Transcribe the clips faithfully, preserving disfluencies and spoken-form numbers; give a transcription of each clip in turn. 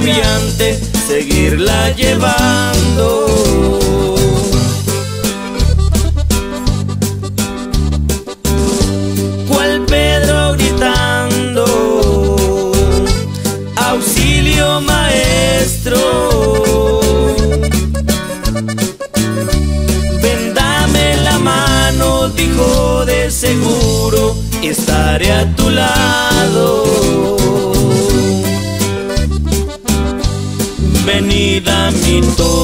agobiante seguirla llevando. Cual Pedro gritando, auxilio maestro, ven dame la mano, dijo, de seguro estaré a tu lado. Venid a mí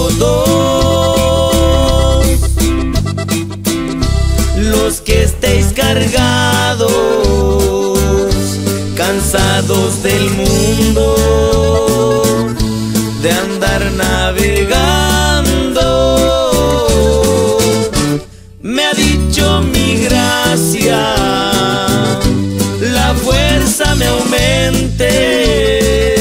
todos los que estéis cargados, cansados del mundo, de andar navegando. Me ha dicho mi gracia, la fuerza me aumente.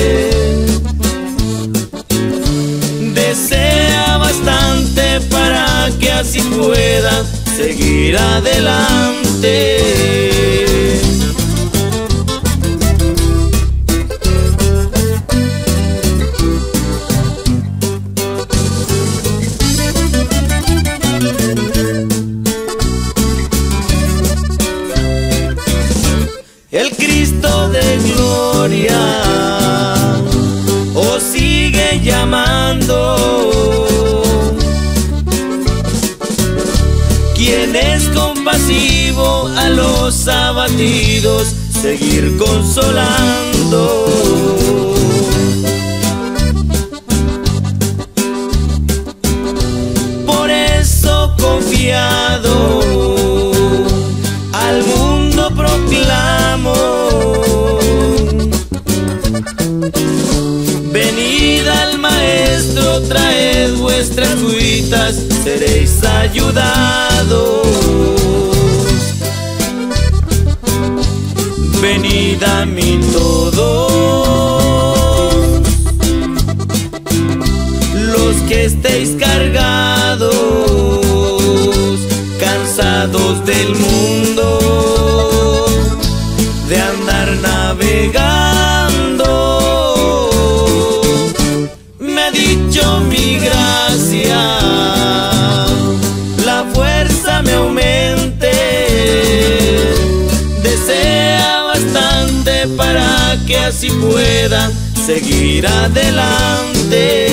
Desea bastante para que así pueda seguir adelante. El Cristo de gloria os sigue llamando. Quien es compasivo a los abatidos, seguir consolando. Por eso confiado al mundo proclamo, venid al Maestro, traed vuestras cuitas, seréis ayudados. Venid a mí todos los que estéis cargados, cansados del mundo, de andar navegando. Me ha dicho mi gracia, la fuerza me aumente. Desea bastante para que así pueda seguir adelante.